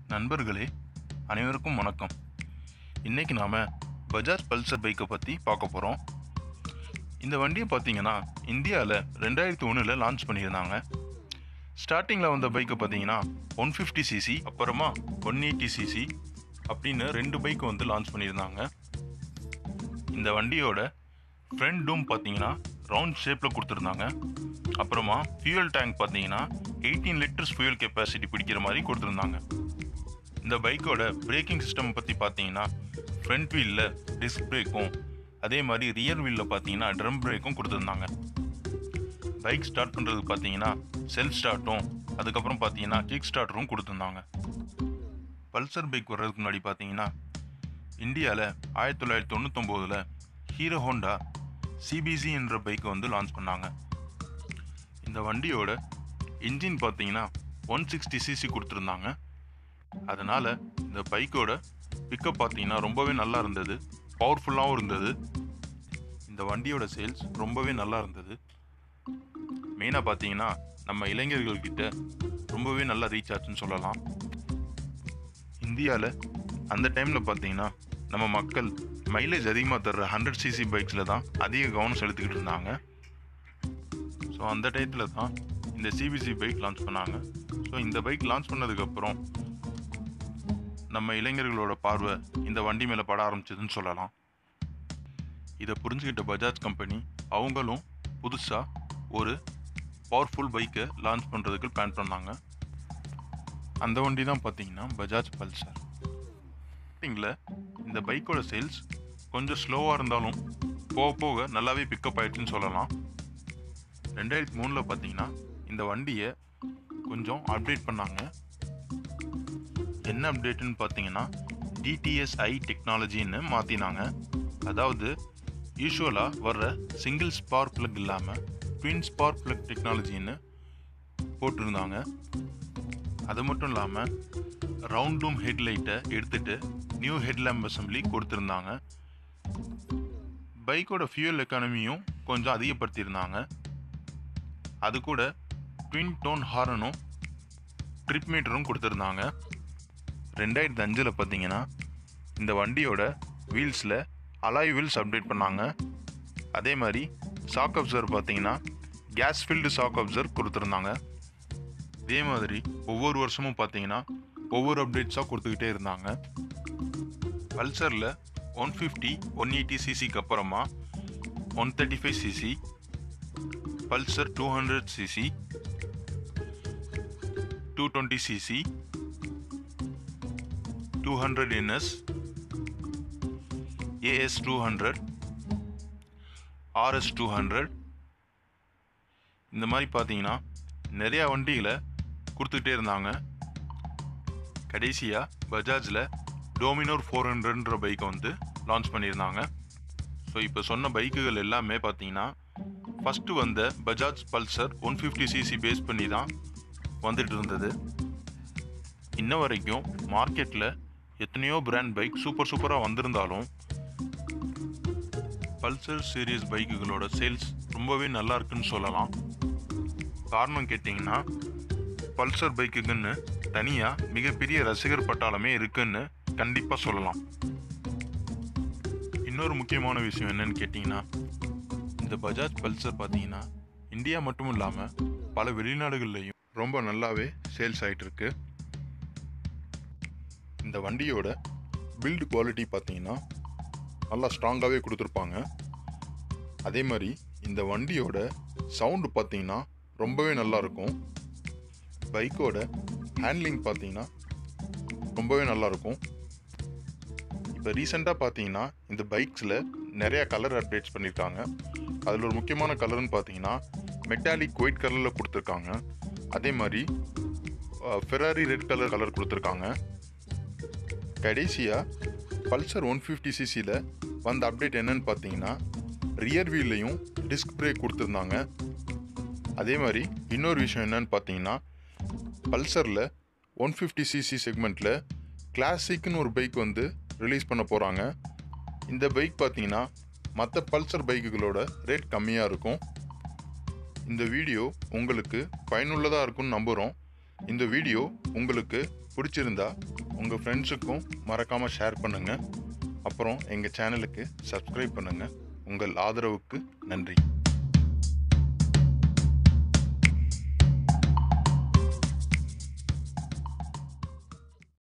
நண்பர்களே, அனைவருக்கும் வணக்கம். இன்னைக்கு நாம பஜாஜ் பல்சர் பைக்கை பற்றி பார்க்க போகிறோம். இந்த வண்டியை பார்த்தீங்கன்னா இந்தியாவில் 2001 லான்ச் பண்ணியிருந்தாங்க. ஸ்டார்டிங்கில் வந்த பைக்கை பார்த்தீங்கன்னா 150cc, அப்புறமா 180cc அப்படின்னு 2 பைக் லான்ச் பண்ணியிருந்தாங்க. இந்த வண்டியோட ஃப்ரண்ட் டூம் பார்த்தீங்கன்னா ரவுண்ட் ஷேப்பில் கொடுத்துருந்தாங்க. அப்புறமா ஃபியூயல் டேங்க் பார்த்தீங்கன்னா 18 லிட்டர்ஸ் ஃபியூயல் கெப்பாசிட்டி பிடிக்கிற மாதிரி கொடுத்துருந்தாங்க. இந்த பைக்கோட பிரேக்கிங் சிஸ்டம் பற்றி பார்த்தீங்கன்னா ஃப்ரண்ட் வீலில் டிஸ்க் பிரேக்கும், அதே மாதிரி ரியர் வீலில் பார்த்தீங்கன்னா ட்ரம் பிரேக்கும் கொடுத்துருந்தாங்க. பைக் ஸ்டார்ட் பண்ணுறதுக்கு பார்த்தீங்கன்னா செல்ஃப் ஸ்டார்ட்டும், அதுக்கப்புறம் பார்த்தீங்கன்னா கிக் ஸ்டார்டரும் கொடுத்துருந்தாங்க. பல்சர் பைக் வர்றதுக்கு முன்னாடி பார்த்தீங்கன்னா இந்தியாவில் 1999 ஹீரோ ஹோண்டா சிபிசி என்ற பைக்கை லான்ச் பண்ணாங்க. இந்த வண்டியோட இன்ஜின் பார்த்தீங்கன்னா 160cc கொடுத்துருந்தாங்க. அதனால் இந்த பைக்கோட பிக்கப் பார்த்தீங்கன்னா ரொம்பவே நல்லா இருந்தது, பவர்ஃபுல்லாகவும் இருந்தது. இந்த வண்டியோட சேல்ஸ் ரொம்பவே நல்லா இருந்தது. மெயினாக பார்த்தீங்கன்னா நம்ம இளைஞர்கள்கிட்ட ரொம்பவே நல்லா ரீச் ஆச்சுன்னு சொல்லலாம். இந்தியாவில் அந்த டைமில் பார்த்தீங்கன்னா நம்ம மக்கள் மைலேஜ் அதிகமாக தர்ற 100cc பைக்ஸில் தான் அதிக கவனம் செலுத்திக்கிட்டு இருந்தாங்க. ஸோ அந்த டயத்தில் தான் இந்த சிபிசி பைக் லான்ச் பண்ணாங்க. ஸோ இந்த பைக் லான்ச் பண்ணதுக்கப்புறம் நம்ம இளைஞர்களோட பார்வை இந்த வண்டி மேலே பட ஆரம்பிச்சதுன்னு சொல்லலாம். இதை புரிஞ்சுக்கிட்ட பஜாஜ் கம்பெனி அவங்களும் புதுசாக ஒரு பவர்ஃபுல் பைக்கை லான்ச் பண்ணுறதுக்கு பிளான் பண்ணாங்க. அந்த வண்டி தான் பார்த்தீங்கன்னா பஜாஜ் பல்சர். ஸ்டார்டிங்கில் இந்த பைக்கோட சேல்ஸ் கொஞ்சம் ஸ்லோவாக இருந்தாலும் போக போக நல்லாவே பிக்கப் ஆயிடுச்சுன்னு சொல்லலாம். 2003 பார்த்தீங்கன்னா இந்த வண்டியை கொஞ்சம் அப்டேட் பண்ணாங்க. என்ன அப்டேட்டுன்னு பார்த்தீங்கன்னா டிடிஎஸ்ஐ டெக்னாலஜின்னு மாற்றினாங்க. அதாவது யூஸ்வலாக வர்ற சிங்கிள் ஸ்பார்க் ப்ளக் இல்லாமல் ட்வின் ஸ்பார்க் ப்ளக் டெக்னாலஜின்னு போட்டிருந்தாங்க. அது மட்டும் இல்லாமல் ரவுண்ட் டூம் ஹெட்லைட்டை எடுத்துகிட்டு நியூ ஹெட்லேம்ப் அசம்பிளி கொடுத்துருந்தாங்க. பைக்கோட ஃபியூயல் எக்கானமியும் கொஞ்சம் அதிகப்படுத்தியிருந்தாங்க. அது கூட ட்வின் டோன் ஹார்னும் ட்ரிப் மீட்டரும் கொடுத்துருந்தாங்க. 2005 பார்த்தீங்கன்னா இந்த வண்டியோட வீல்ஸில் அலாய் வீல்ஸ் அப்டேட் பண்ணாங்க. அதே மாதிரி ஷாக் அப்சர்வர் பார்த்தீங்கன்னா கேஸ் ஃபில்டு ஷாக் அப்சர்வர் கொடுத்துருந்தாங்க. இதே மாதிரி ஒவ்வொரு வருஷமும் பார்த்தீங்கன்னா ஒவ்வொரு அப்டேட்ஸாக கொடுத்துக்கிட்டே இருந்தாங்க. பல்சரில் 150, 180cc அப்புறமா 135cc, Pulsar 200cc, 220cc, 200NS, AS200, RS200 இந்த மாதிரி பார்த்தீங்கன்னா நிறையா வண்டிகளை கொடுத்துக்கிட்டே இருந்தாங்க. கடைசியாக பஜாஜில் டோமினோர் 400ன்ற பைக்கை லான்ச் பண்ணியிருந்தாங்க. ஸோ இப்போ சொன்ன பைக்குகள் எல்லாமே பார்த்தீங்கன்னா ஃபஸ்ட்டு வந்த பஜாஜ் பல்சர் 150cc பேஸ் பண்ணி தான் வந்துட்டு இருந்தது. இன்ன வரைக்கும் மார்க்கெட்டில் எத்தனையோ பிராண்ட் பைக் சூப்பராக வந்திருந்தாலும் பல்சர் சீரியஸ் பைக்குகளோட சேல்ஸ் ரொம்பவே நல்லா இருக்குன்னு சொல்லலாம். காரணம் கேட்டிங்கன்னா பல்சர் பைக்குக்குன்னு தனியாக மிகப்பெரிய ரசிகர் பட்டாளமே இருக்குன்னு கண்டிப்பாக சொல்லலாம். இன்னொரு முக்கியமான விஷயம் என்னன்னு கேட்டிங்கன்னா இந்த பஜாஜ் பல்சர் பார்த்தீங்கன்னா இந்தியா மட்டும் இல்லாமல் பல வெளிநாடுகள்லையும் ரொம்ப நல்லாவே சேல்ஸ் ஆகிட்டு இருக்கு. இந்த வண்டியோட பில்டு குவாலிட்டி பார்த்தீங்கன்னா நல்லா ஸ்ட்ராங்காகவே கொடுத்துருப்பாங்க. அதே மாதிரி இந்த வண்டியோட சவுண்டு பார்த்தீங்கன்னா ரொம்பவே நல்லாயிருக்கும். பைக்கோட ஹேண்ட்லிங் பார்த்தீங்கன்னா ரொம்பவே நல்லாயிருக்கும். இப்போ ரீசெண்டாக பார்த்தீங்கன்னா இந்த பைக்ஸில் நிறையா கலர் அப்டேட்ஸ் பண்ணியிருக்காங்க. அதில் ஒரு முக்கியமான கலர்னு பார்த்தீங்கன்னா மெட்டாலிக் ஒயிட் கலரில் கொடுத்துருக்காங்க. அதே மாதிரி ஃபெராரி ரெட் கலர் கொடுத்துருக்காங்க. கடைசியாக பல்சர் 150cc வந்த அப்டேட் என்னன்னு பார்த்தீங்கன்னா ரியர் வீல்லையும் டிஸ்க் பிரேக் கொடுத்துருந்தாங்க. அதே மாதிரி இன்னொரு விஷயம் என்னன்னு பார்த்தீங்கன்னா பல்சரில் 150cc செக்மெண்ட்டில் கிளாசிக்னு ஒரு பைக் ரிலீஸ் பண்ண போகிறாங்க. இந்த பைக் பார்த்தீங்கன்னா மற்ற பல்சர் பைக்குகளோட ரேட் கம்மியாக இருக்கும். இந்த வீடியோ உங்களுக்கு பயனுள்ளதாக இருக்கும்னு நம்புகிறோம். இந்த வீடியோ உங்களுக்கு பிடிச்சிருந்தா உங்கள் ஃப்ரெண்ட்ஸுக்கும் மறக்காமல் ஷேர் பண்ணுங்கள். அப்புறம் எங்கள் சேனலுக்கு சப்ஸ்கிரைப் பண்ணுங்கள். உங்கள் ஆதரவுக்கு நன்றி.